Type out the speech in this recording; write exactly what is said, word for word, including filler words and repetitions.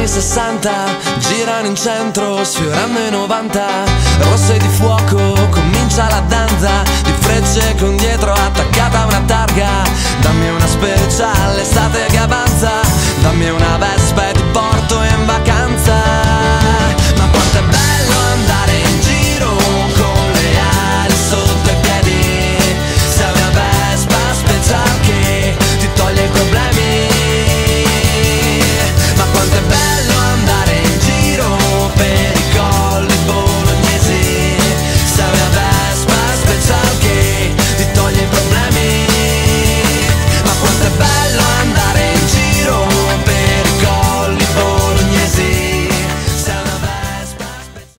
anni sessanta girano in centro sfiorando i novanta. Rosse di fuoco, comincia la danza di frecce con dietro attaccata una targa. Dammi una speciale estate che avanza, dammi una Vespa